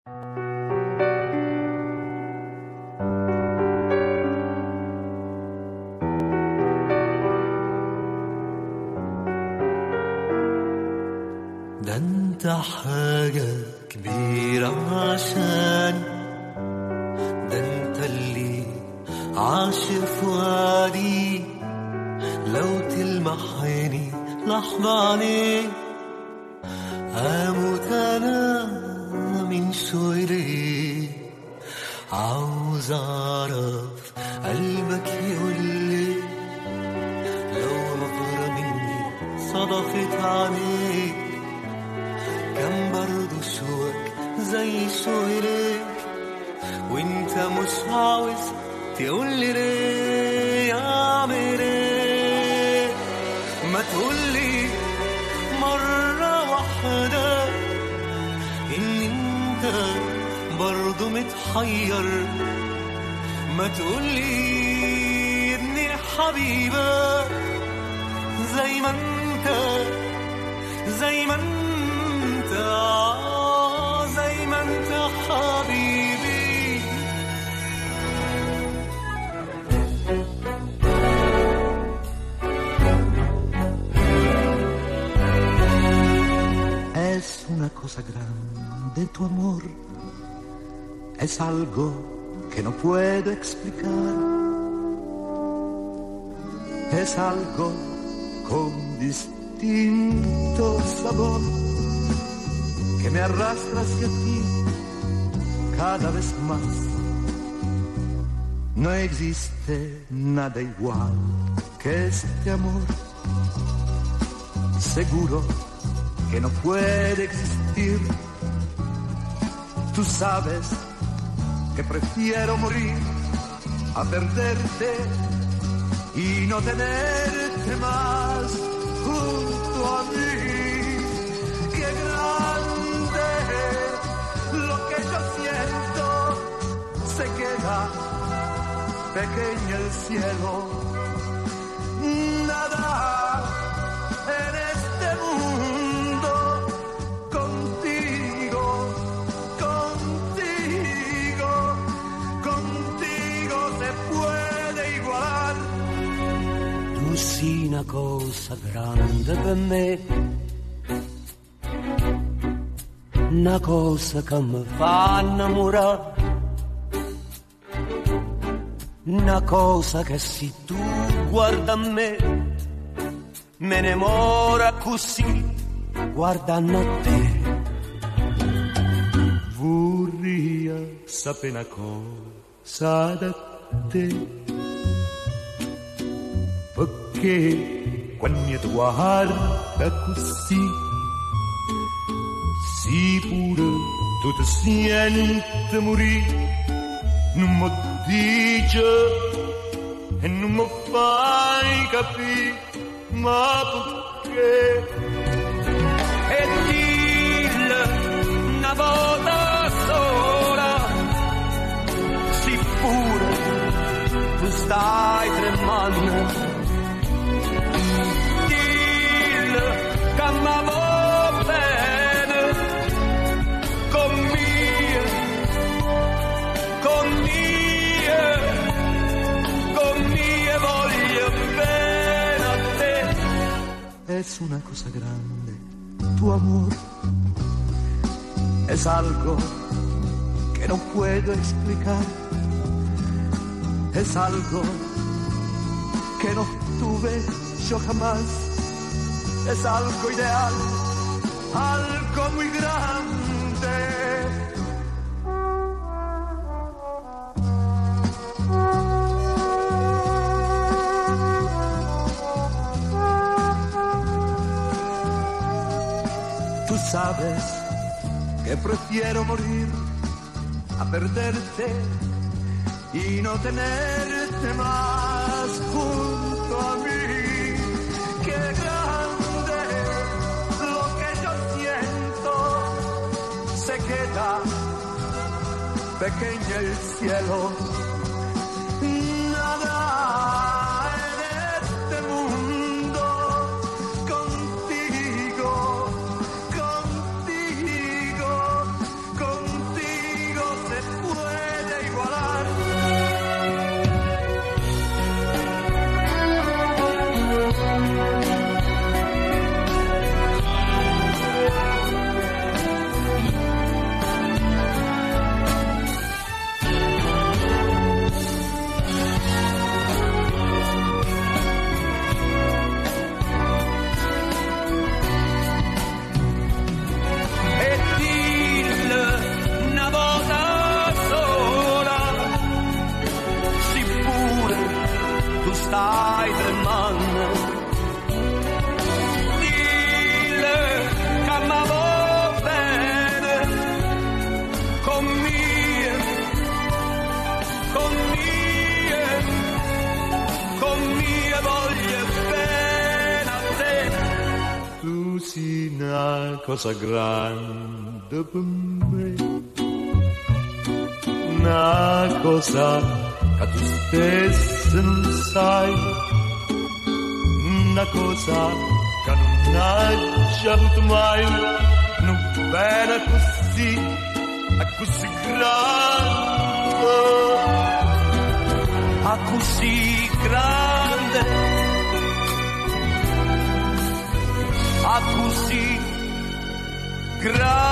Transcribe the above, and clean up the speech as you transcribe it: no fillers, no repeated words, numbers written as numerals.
ده انت حاجة كبيرة عشان ده انت اللي عاش في وادي لو تلمح عيني لحظة عليك هموت انا من شوقي عاوز اعرف قلبك يقولي لو نظرة مني صدفت عليك كان برضو شوقك زي شوقك وانت مش عاوز تقولي ليه اعمل ايه ما تقولي مرة واحدة ان انت برضو متحير ما تقولي اني حبيبة زي ما انت زي ما انت زي ما انت حبيبي Es una cosa grande tu amor, es algo que no puedo explicar, es algo con distinto sabor que me arrastra hacia ti cada vez más. No existe nada igual que este amor, seguro que no puede existir. Tú sabes que prefiero morir a perderte y no tenerte más junto a mí. Qué grande lo que yo siento, se queda pequeño el cielo. Nada en este mundo contigo, contigo, contigo se puede igualar. Tu sei una cosa grande per me, una cosa che mi fa innamorare, una cosa che se tu guarda a me me ne mora così guardando a te. Vorrei sapere una cosa da te, perché quando ti guarda così sicuro tu ti senti morire, non mi dici e non mi fai capire ma perché. E dille una volta sola, sicuro tu stai tremando, dille che mi va bene con mie, con mie, con mie voglio bene a te. Es una cosa grande tu amor, es algo que no puedo explicar, es algo que no tuve yo jamás, es algo ideal, algo muy grande. Tú sabes que prefiero morir a perderte y no tenerte más junto a mí. Qué grande lo que yo siento, se queda pequeño el cielo. Nada en este mundo contigo, contigo, contigo con mie voglie bene a te. Tu sei una cosa grande per me, una cosa che tu stesso non sai, una cosa che non hai già avuto mai, non bene così, è così grande, a così grande, a così grande.